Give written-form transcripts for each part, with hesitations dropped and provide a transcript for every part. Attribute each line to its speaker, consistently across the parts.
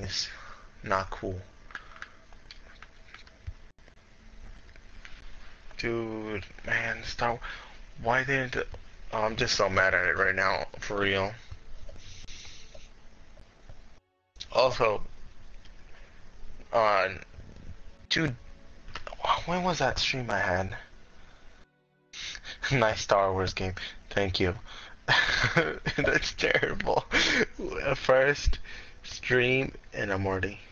Speaker 1: is not cool. Dude, man, stop. Why didn't... Oh, I'm just so mad at it right now, for real. Also, uh, dude, when was that stream I had? Nice Star Wars game. Thank you. That's terrible. First stream and a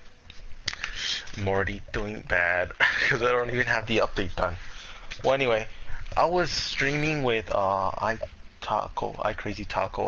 Speaker 1: Morty doing bad because I don't even have the update done. Well, anyway, I was streaming with iCrazy Taco,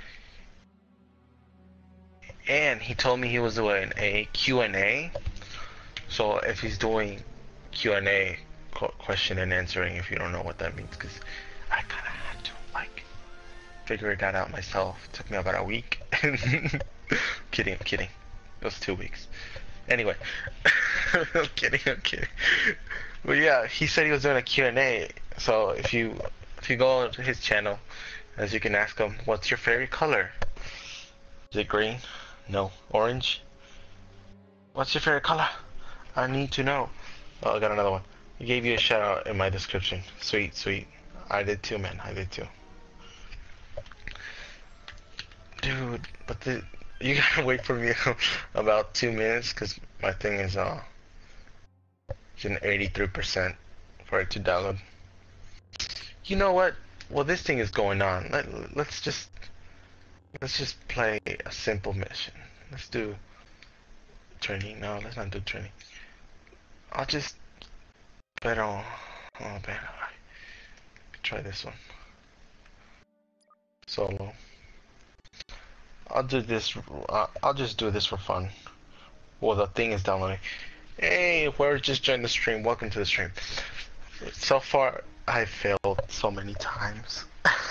Speaker 1: and he told me he was doing a Q&A. So if he's doing Q&A, question and answering, if you don't know what that means, because I kind of had to like figure that out myself. It took me about a week. Kidding, I'm kidding. It was 2 weeks. Anyway, I'm kidding. But yeah, he said he was doing a Q&A. So if you go to his channel, as you can ask him, what's your favorite color? Is it green? No. Orange? What's your favorite color? I need to know. Oh, I got another one. I gave you a shout out in my description. Sweet, sweet. I did too, man. I did too. Dude, but you gotta wait for me about 2 minutes because my thing is it's in 83% for it to download. You know what? Well, this thing is going on. Let's just play a simple mission. Let's do training. No, let's not do training. I'll just Pero, oh man, try this one. Solo. I'll do this. I'll just do this for fun. Well, the thing is downloading. Hey, whoever just joined the stream, welcome to the stream. So far, I failed so many times.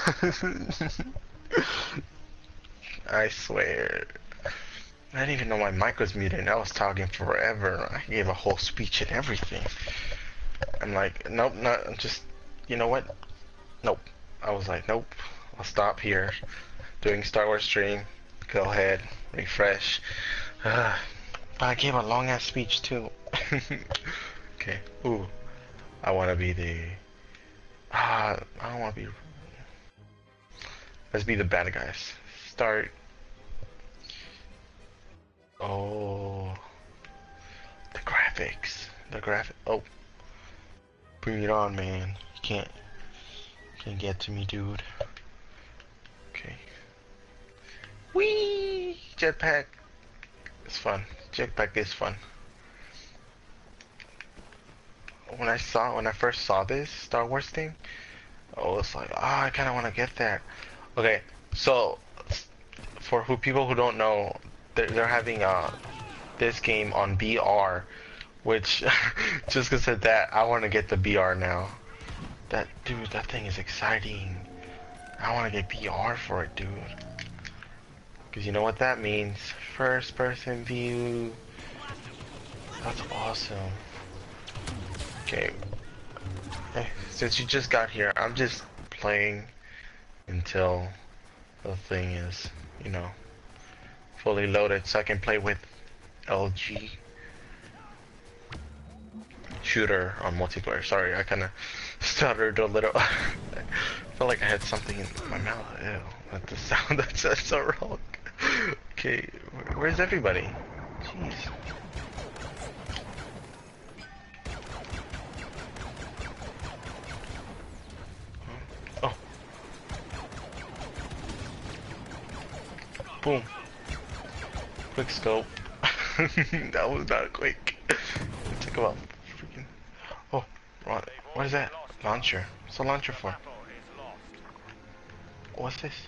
Speaker 1: I swear. I didn't even know my mic was muted and I was talking forever. I gave a whole speech and everything. I'm like, nope, not just, you know what? Nope. I was like, nope. I'll stop here. Doing Star Wars stream. Go ahead, refresh. I gave a long ass speech too. Okay. Ooh. I want to be the. I don't want to be. Let's be the bad guys. Start. Oh. The graphics. Oh. Bring it on, man. You can't get to me, dude. Okay. Whee! Jetpack. It's fun. Jetpack is fun. When I first saw this Star Wars thing, I was like, I kind of want to get that. Okay, so for people who don't know, they're having this game on BR, which just because of that, I want to get the BR now. That thing is exciting. I want to get BR for it, dude. Because you know what that means? First person view. That's awesome. Okay. Hey, since you just got here, I'm just playing until the thing is, you know, fully loaded so I can play with LG shooter on multiplayer. Sorry, I kind of stuttered a little. I felt like I had something in my mouth. Ew, that's the sound. That's so wrong. Okay, where's everybody? Jeez. Oh. Boom. Quick scope. That was not quick. It took about freaking. Oh, what is that? Launcher. What's the launcher for? What's this?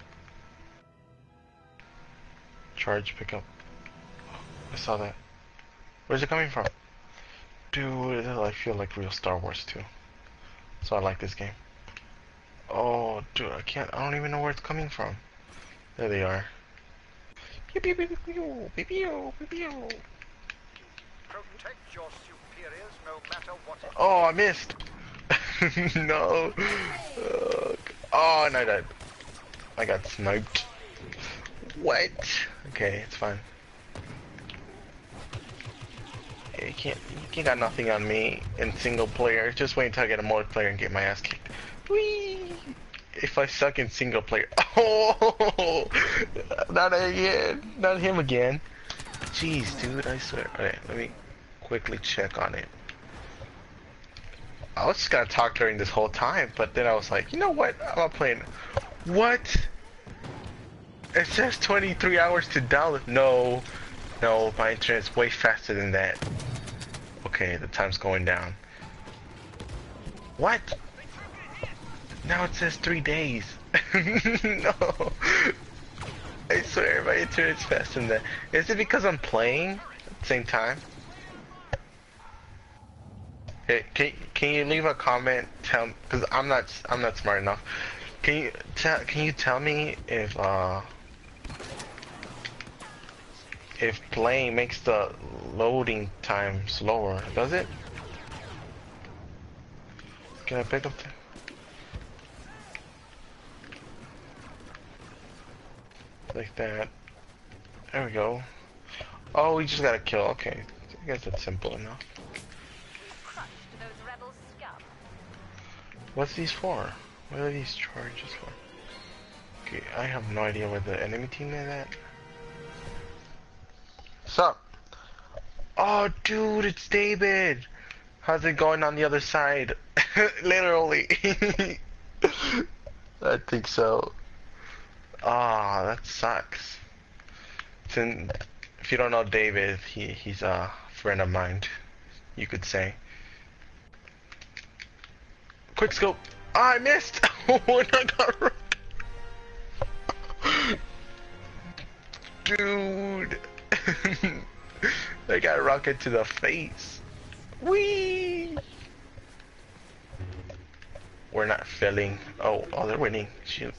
Speaker 1: Charge pickup. I saw that. Where's it coming from? Dude, I feel like real Star Wars too. So I like this game. Oh, dude, I don't even know where it's coming from. There they are. Pew pew pew pew pew pew pew pew pew.
Speaker 2: Protect your superiors no matter what it
Speaker 1: Oh, I missed. No. Oh, and I died. I got sniped. What? Okay, it's fine. You got nothing on me in single player. Just wait until I get a multiplayer and get my ass kicked. Whee! If I suck in single player. Oh! Not again. Not him again. Jeez, dude, I swear. Alright, let me quickly check on it. I was just gonna talk during this whole time, but then I was like, you know what? I'm not playing. What? It says 23 hours to download. No. No, my internet's way faster than that. Okay, the time's going down. What? Now it says 3 days. No. I swear my internet's faster than that. Is it because I'm playing at the same time? Hey, can you leave a comment? Because I'm not smart enough. Can you tell me if playing makes the loading time slower? Does it? Can I pick up like that? There we go. Oh, we just gotta kill. Okay, I guess that's simple enough. What's these for? What are these charges for? Okay, I have no idea where the enemy team is at. Sup? Oh, dude, it's David. How's it going on the other side? Literally. I think so. Ah, that sucks. If you don't know David, he's a friend of mine, you could say. Quick scope. Ah, I missed. Oh, I got rocked. Dude. I got rocket to the face. Whee! We're not failing. Oh, they're winning. Shoot.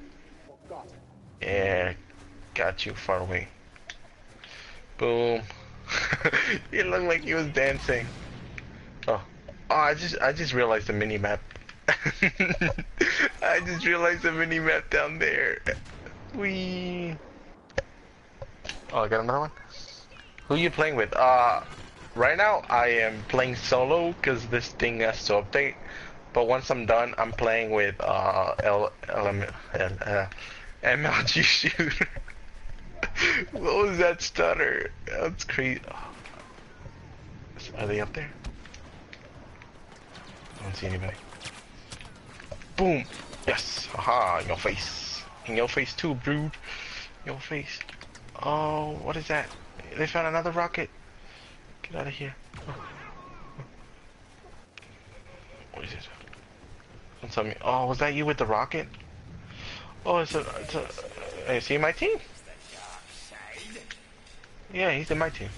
Speaker 1: Yeah, got you far away. Boom. It looked like he was dancing. Oh, I just realized the mini map. I just realized the mini map down there. Whee! Oh, I got another one. Who are you playing with? Right now I am playing solo because this thing has to update. But once I'm done, I'm playing with MLG shooter. What was that stutter? That's crazy. Are they up there? I don't see anybody. Boom! Yes! Aha! In your face. In your face too, brood. Your face. Oh, what is that? They found another rocket. Get out of here. What is it? Don't tell me. Oh, was that you with the rocket? Oh, it's a. Is he in my team? Yeah, he's in my team.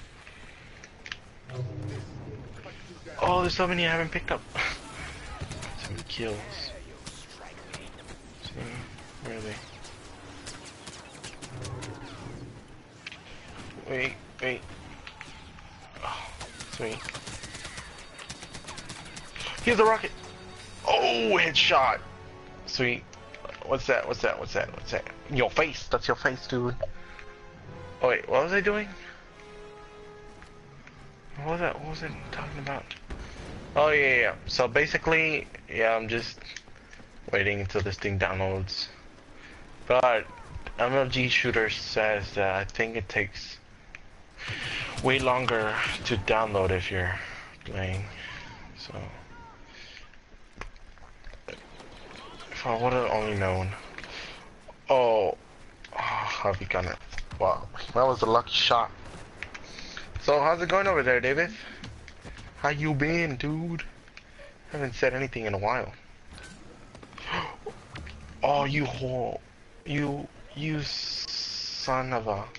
Speaker 1: Oh, there's so many I haven't picked up. So many kills. See, where are they? Wait. Oh, sweet. Here's a rocket. Oh, headshot. Sweet. What's that? In your face. That's your face, dude. Oh wait, what was I doing? What was it talking about? Oh yeah. So basically, yeah, I'm just waiting until this thing downloads. But MLG Shooter says that I think it takes way longer to download if you're playing. So if I would have only known. Oh, I'll be gonna. Wow, that was a lucky shot. So how's it going over there, David? How you been, dude? Haven't said anything in a while. Oh, you whore. You son of a...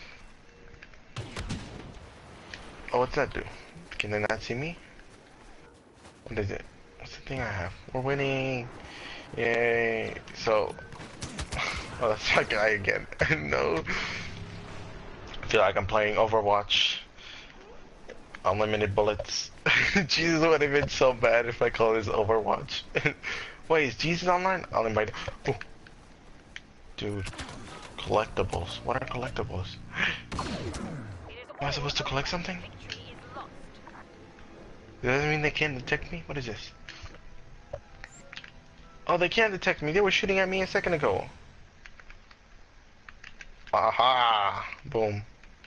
Speaker 1: Oh, what's that do? Can they not see me? What is it? What's the thing I have? We're winning! Yay! So... Oh, that's that guy again. No. I feel like I'm playing Overwatch. Unlimited bullets. Jesus would have been so bad if I call this Overwatch. Wait, is Jesus online? I'll invite him. Oh. Dude. Collectibles. What are collectibles? Am I supposed to collect something? Does that mean they can't detect me? What is this? Oh, they can't detect me. They were shooting at me a second ago. Aha! Boom.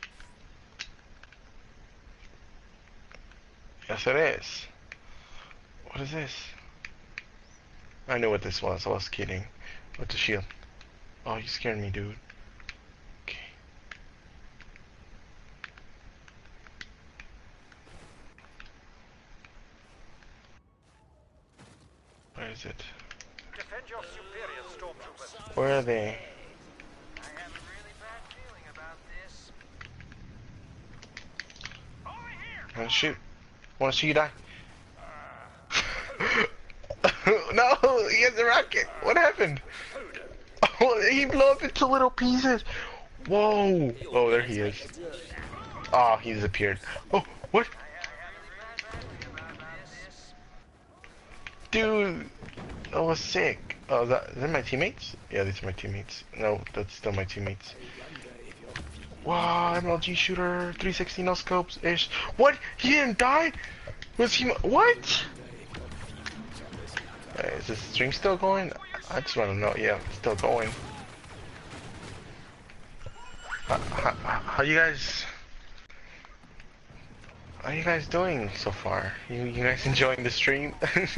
Speaker 1: Yes, it is. What is this? I knew what this was. I was kidding. What's the shield? Oh, you scared me, dude. Okay. Where is it?
Speaker 2: Defend your superior, stormtroopers.
Speaker 1: Where are they?
Speaker 2: I have a really bad feeling about this. Over here!
Speaker 1: Wanna shoot? Wanna see you die? No, he has a rocket. What happened? Oh, he blew up into little pieces. Whoa. Oh, there he is. Oh, he disappeared. Oh, what? Dude, that was sick. Oh, is that my teammates? Yeah, these are my teammates. No, that's still my teammates. Wow, MLG shooter, 360 no scopes ish. What? He didn't die? Was he? What? Is this stream still going? I just want to know. Yeah, it's still going. How you guys? How you guys doing so far? You guys enjoying the stream?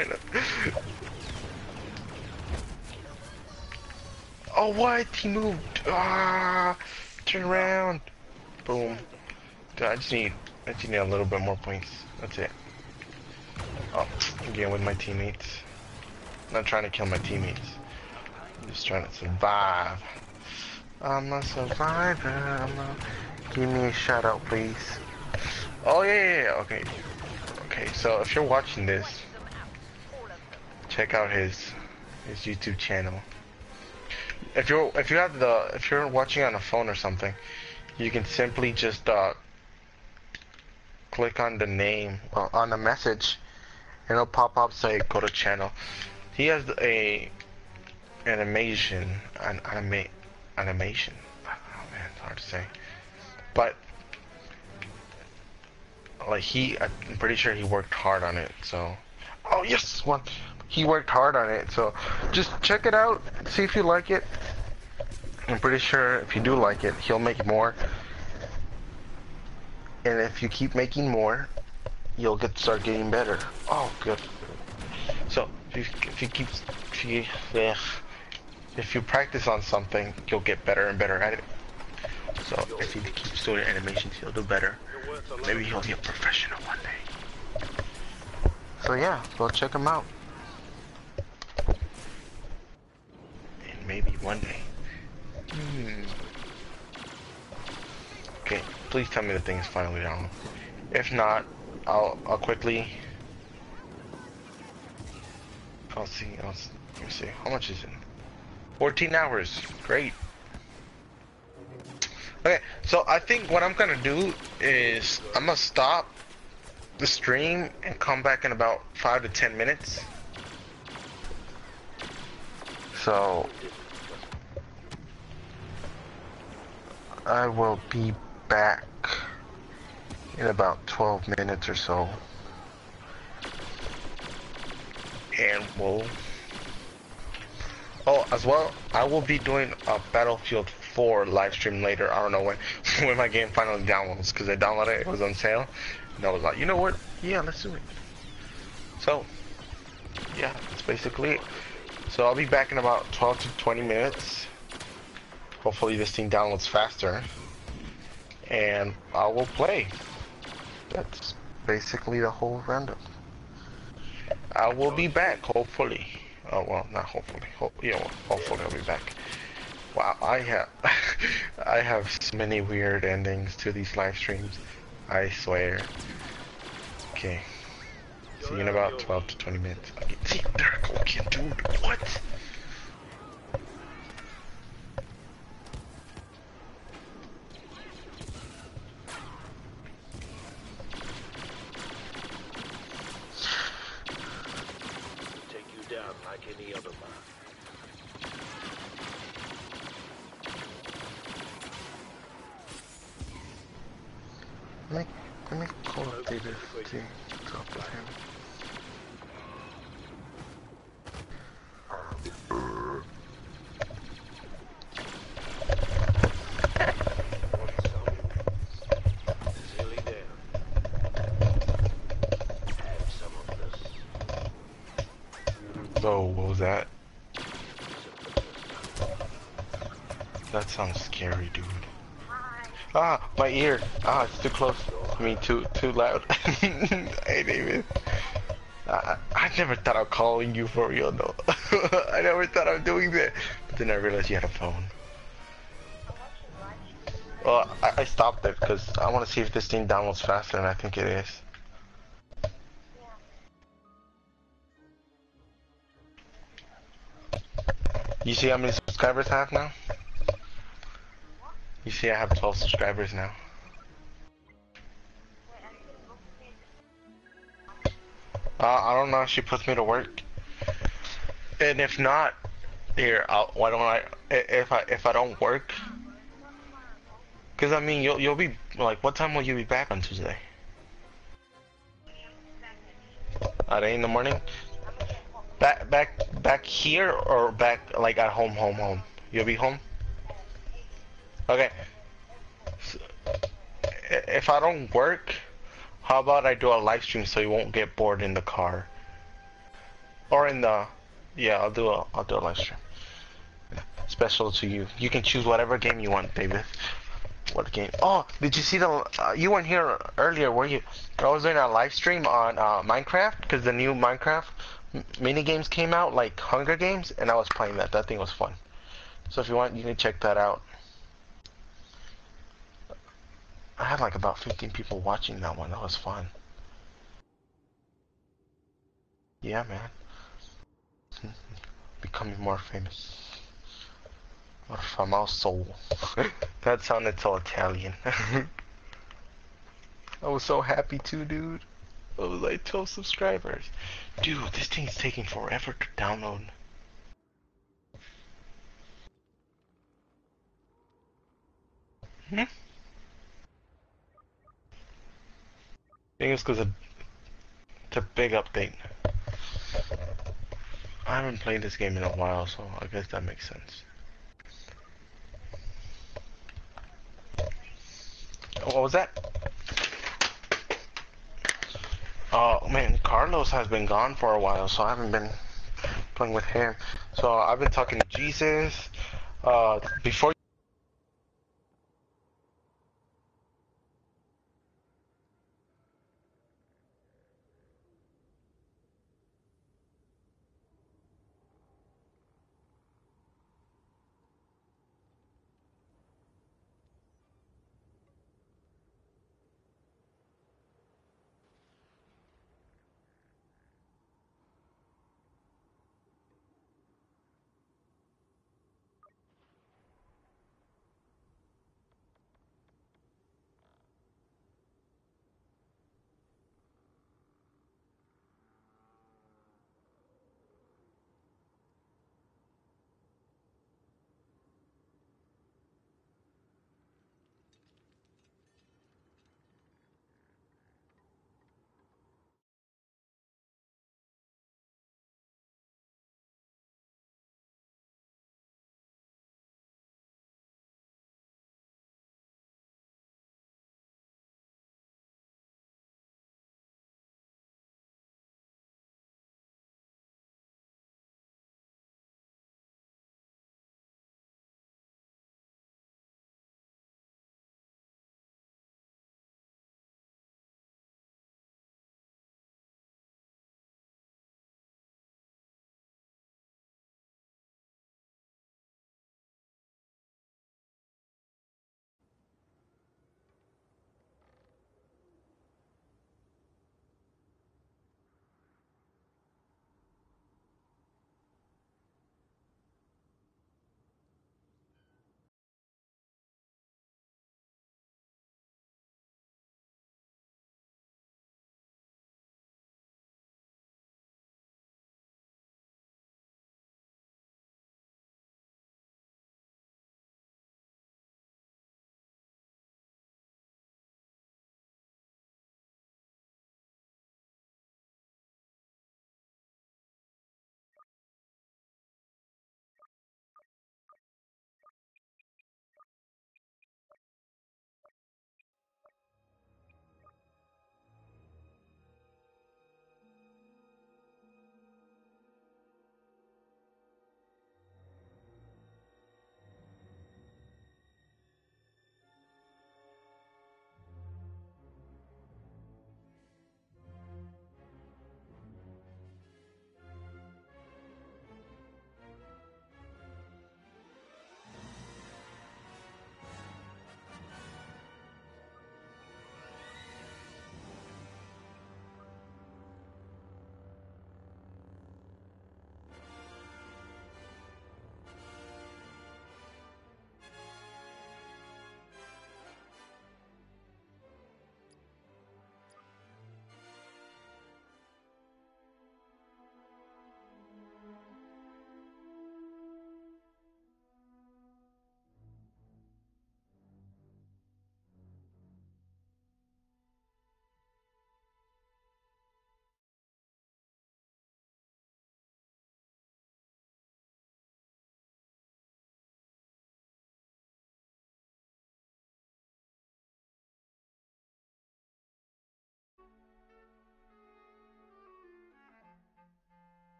Speaker 1: Oh, what? He moved. Ah, turn around. Boom. Dude, I just need a little bit more points. That's it. Oh, again with my teammates. I'm not trying to kill my teammates. I'm just trying to survive. I'm a survivor. Give me a shout out, please. Oh yeah. Okay. Okay. So if you're watching this, check out his YouTube channel. If you're watching on a phone or something, you can simply just click on the name on the message, and it'll pop up say go to channel. He has a animation. Oh man, it's hard to say. But like I'm pretty sure he worked hard on it. So, oh yes, one. He worked hard on it. So, just check it out. See if you like it. I'm pretty sure if you do like it, he'll make more. And if you keep making more, you'll start getting better. Oh, good. So if you practice on something, you'll get better and better at it. So if he keeps doing animations, he'll do better. Maybe he'll be a professional one day. So yeah, go check him out. And maybe one day. Okay, please tell me the thing is finally down. If not, I'll quickly. Let me see. How much is it? 14 hours. Great. Okay, so I think what I'm gonna do is I'm gonna stop the stream and come back in about 5 to 10 minutes. So I will be back in about 12 minutes or so. And as well, I will be doing a Battlefield 4 live stream later. I don't know when, when my game finally downloads, because I downloaded it, it was on sale, and I was like, you know what? Yeah, let's do it. So, yeah, that's basically it. So I'll be back in about 12 to 20 minutes. Hopefully this thing downloads faster, and I will play. That's basically the whole roundup. I will be back, hopefully. Oh, well, not hopefully. Hopefully I'll be back. Wow, I have so many weird endings to these live streams. I swear. Okay. See you in about 12 to 20 minutes. Okay. See, there I go again, dude. What?
Speaker 3: Like any other man.
Speaker 1: Let me call up David to talk with him. Oh, what was that? That sounds scary, dude. Ah, my ear. Ah, it's too close. I mean, too loud. Hey, David. I never thought of calling you for real, though. I never thought of doing that. But then I realized you had a phone. Well, I stopped it because I want to see if this thing downloads faster, and I think it is. You see how many subscribers I have now? You see I have 12 subscribers now. I don't know if she puts me to work. And if not, here, why don't if I don't work? Cause I mean, you'll be like, what time will you be back on Tuesday? At 8 in the morning? Back here or back like at home? You'll be home? Okay. So, if I don't work, how about I do a live stream so you won't get bored in the car? Or in the, yeah, I'll do a live stream. Special to you. You can choose whatever game you want, David. What game? Oh, did you see the? You weren't here earlier, were you? I was doing a live stream on Minecraft because the new Minecraft mini games came out, like Hunger Games, and I was playing that. That thing was fun. So if you want, you can check that out. I had like about 15 people watching that one. That was fun. Yeah, man. Becoming more famous. More famoso. That sounded so Italian. I was so happy too, dude. I was like 12 subscribers. Dude, this thing's taking forever to download. Hmm? I think it's because it's a big update. I haven't played this game in a while, so I guess that makes sense. What was that? Oh man, Carlos has been gone for a while, so I haven't been playing with him. So I've been talking to Jesus. Before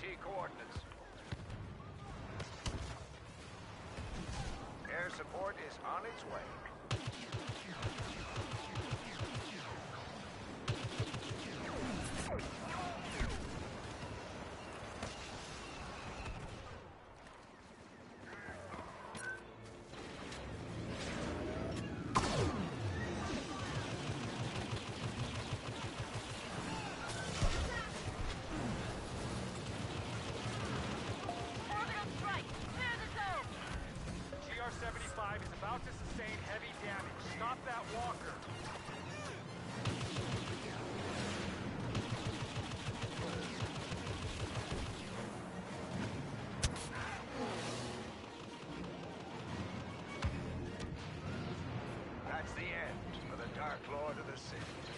Speaker 3: need coordinates. Air support is on its way.
Speaker 2: Orbital strike! Clear the zone!
Speaker 4: GR-75 is about to sustain heavy damage. Stop that walker.
Speaker 3: That's the end for the Dark Lord of the City.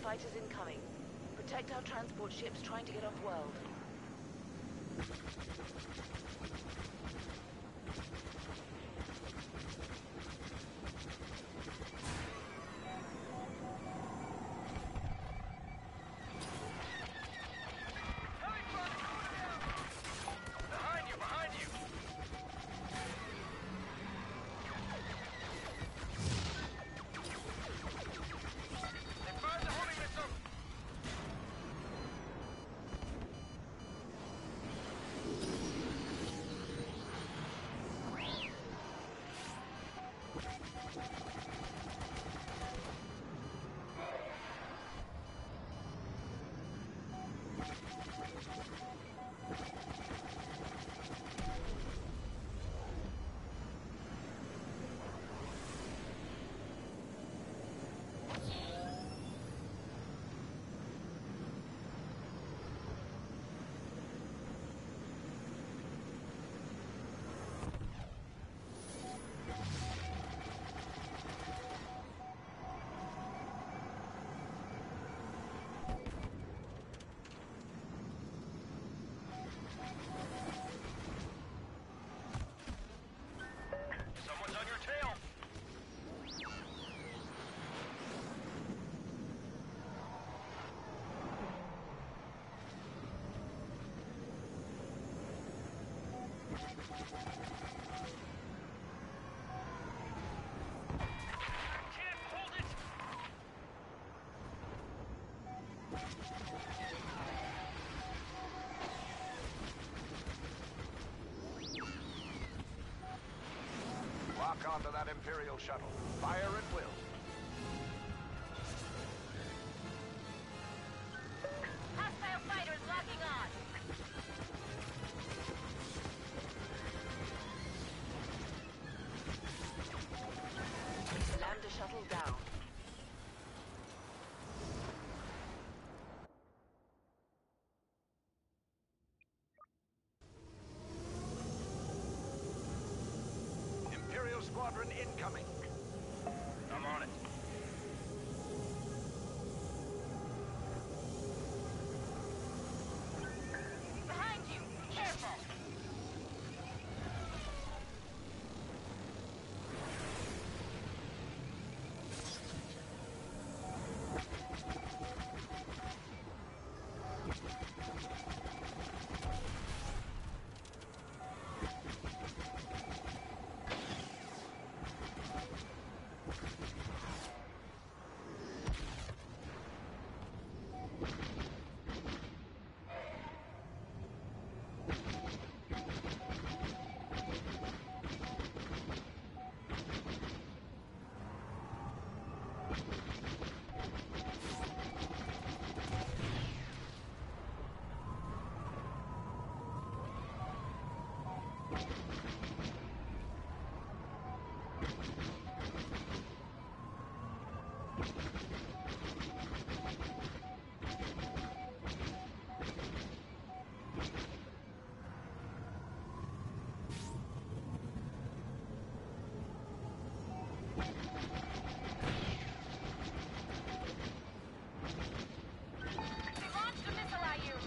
Speaker 5: fighters incoming. Protect our transport ships trying to get off-world.
Speaker 3: Behind you, behind you! They fired the homing missile! Someone's on your tail! Can't hold it! Lock onto that Imperial shuttle. Fire at will.
Speaker 5: Hostile fighters locking on! Lambda shuttle down.
Speaker 3: Imperial squadron incoming. I'm on it.
Speaker 5: Behind you! Careful!
Speaker 6: They launched a missile at you!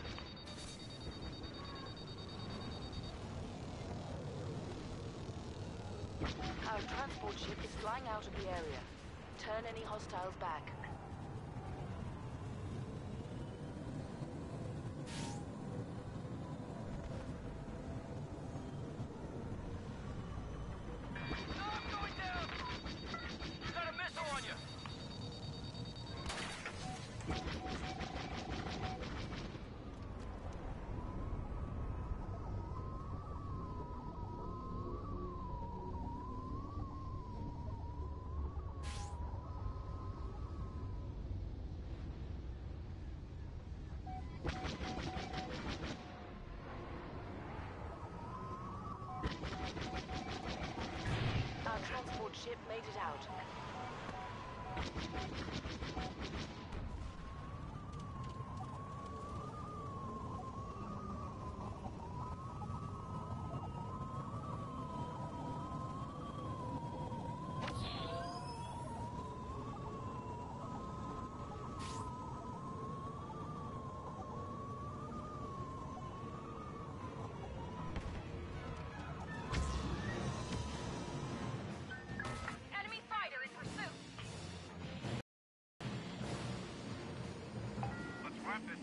Speaker 5: Our transport ship is flying out of the area. Turn any hostiles back.
Speaker 3: I'm going down! You got a missile on you!
Speaker 5: Our transport ship made it out.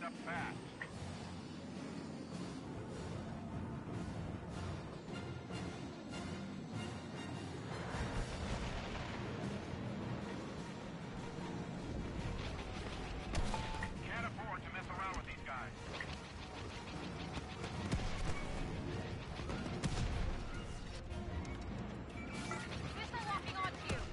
Speaker 3: up fast. Can't afford to mess around with these guys.
Speaker 6: Missile locking onto you.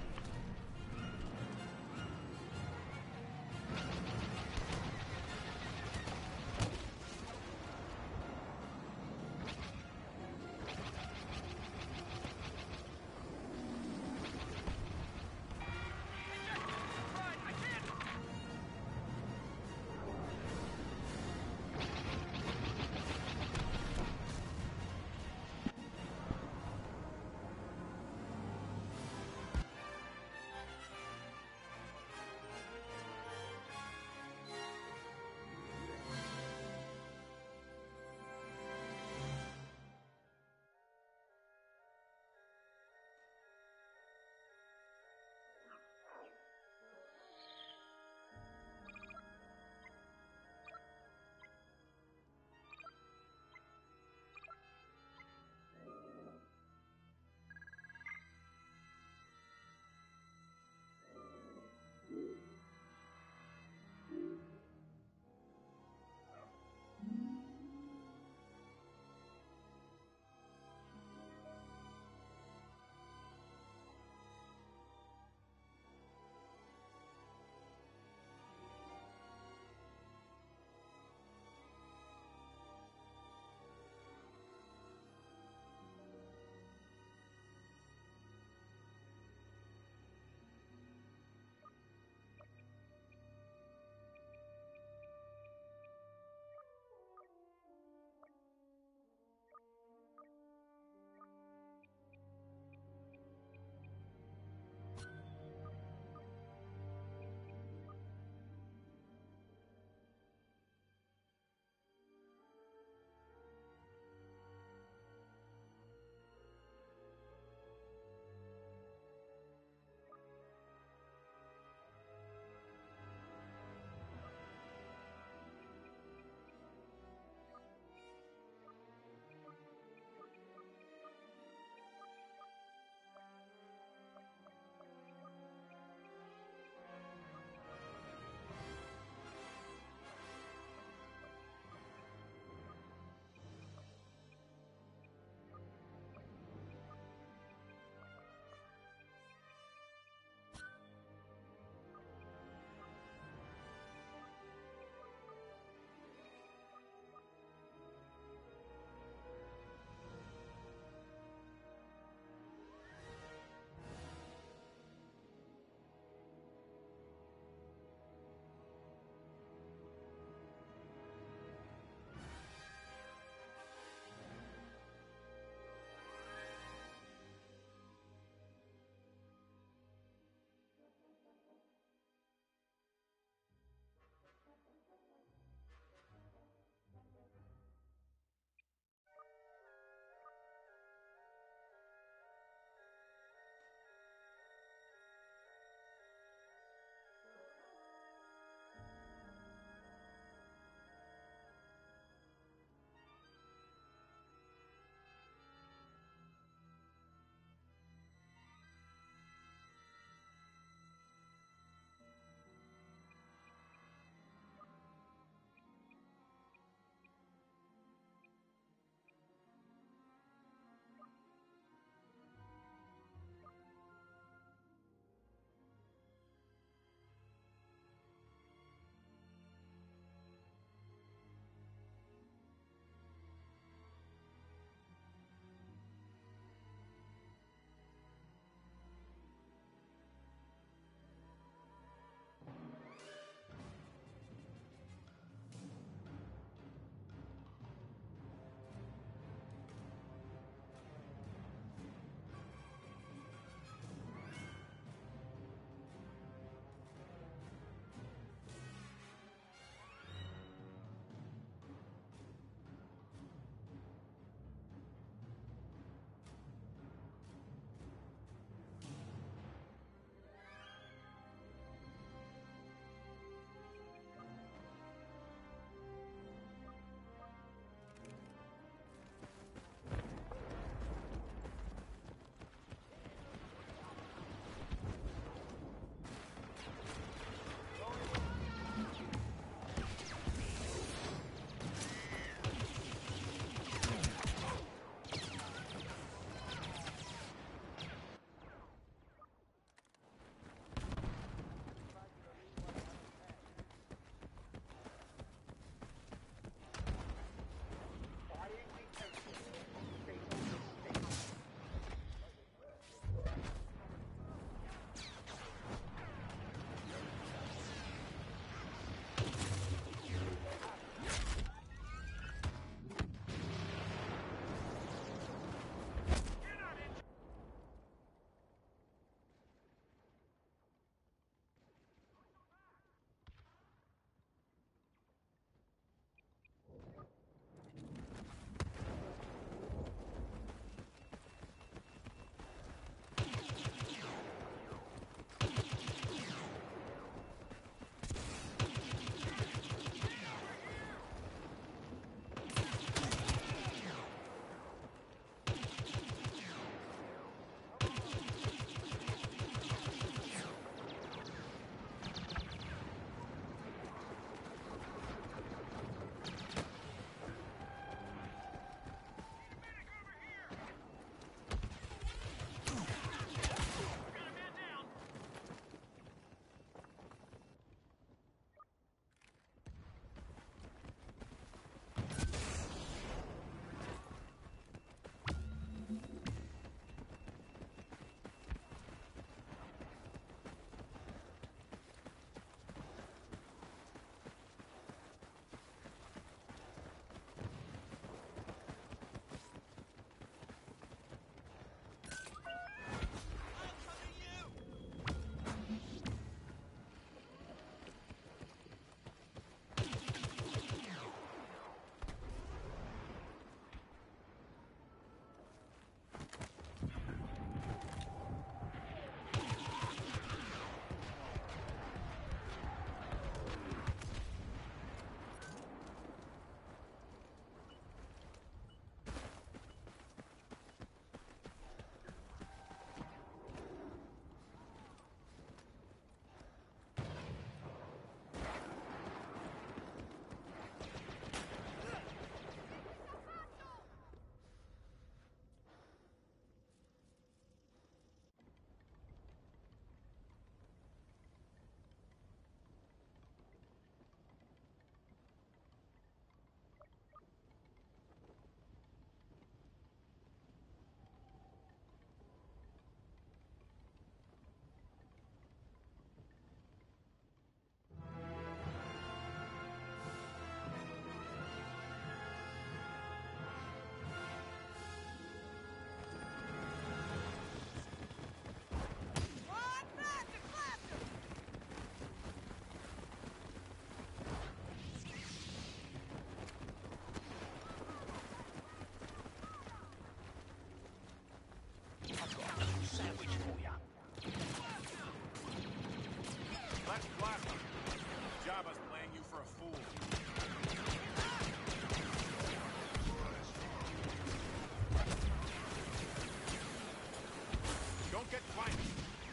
Speaker 4: get flanked.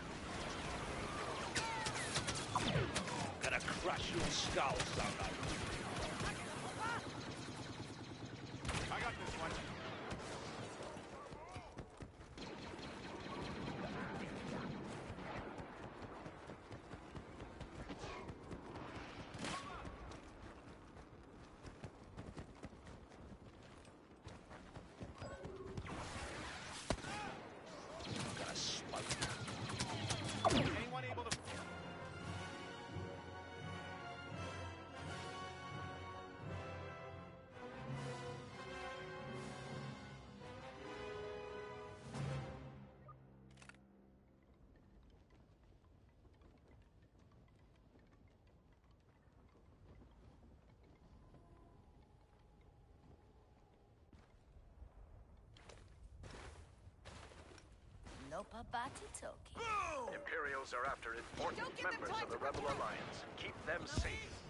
Speaker 7: Gonna crush your skull, Solo.
Speaker 4: I got this one.
Speaker 7: Gonna smoke.
Speaker 4: Anyone able to...
Speaker 5: Nopa Batitoki.
Speaker 3: Imperials are after important
Speaker 6: Don't give them
Speaker 3: members
Speaker 6: time
Speaker 3: of the
Speaker 6: to
Speaker 3: Rebel
Speaker 6: prepare.
Speaker 3: Alliance. Keep them safe.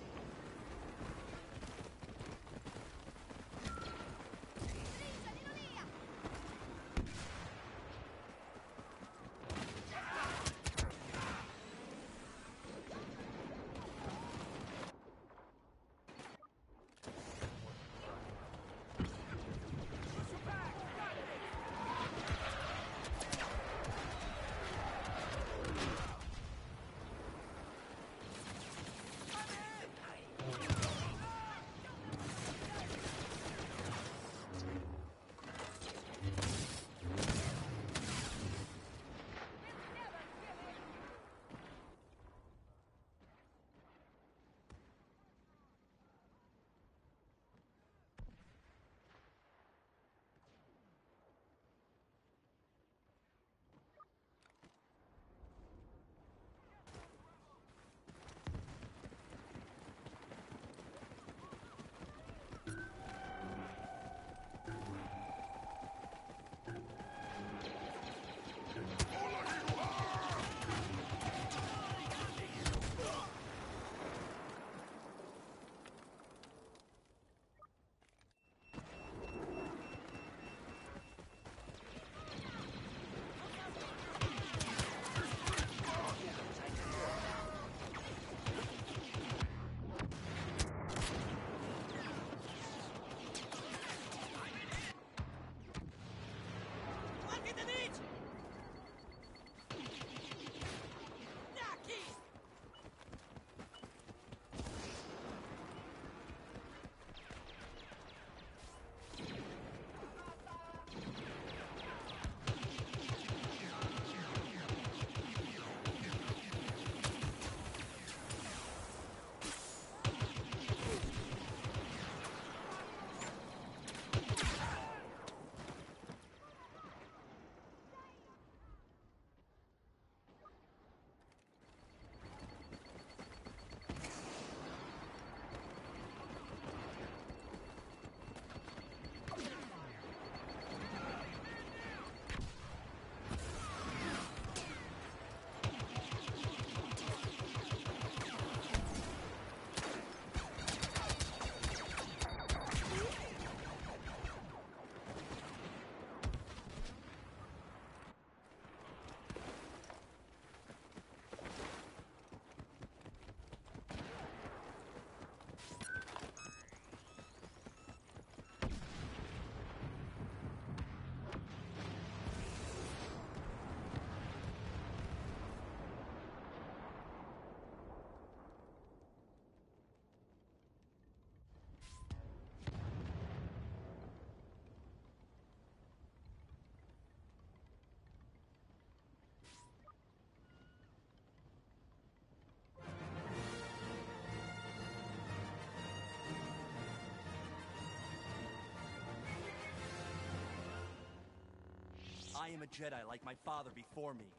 Speaker 8: I am a Jedi like my father before me.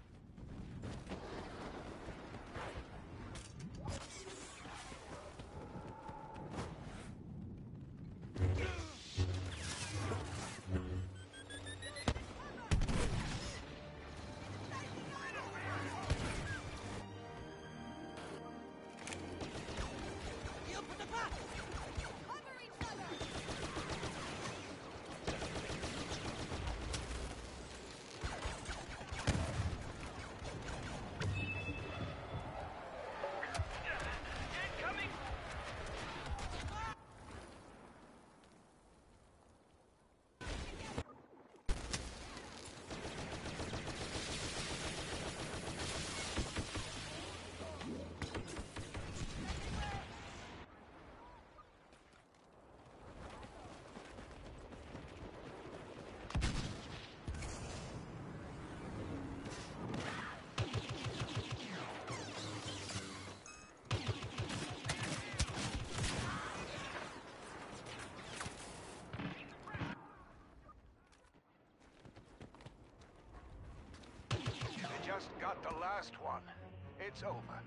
Speaker 6: Cover each other!
Speaker 3: just got the last one. It's over.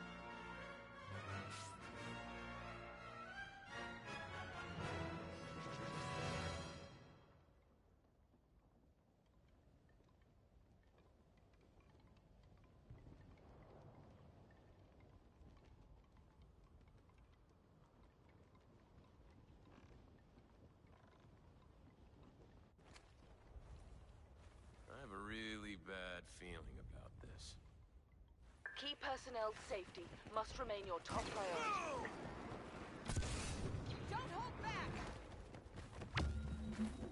Speaker 9: I have a really bad feeling about this.
Speaker 5: Key personnel's safety must remain your top priority.
Speaker 6: Don't hold back!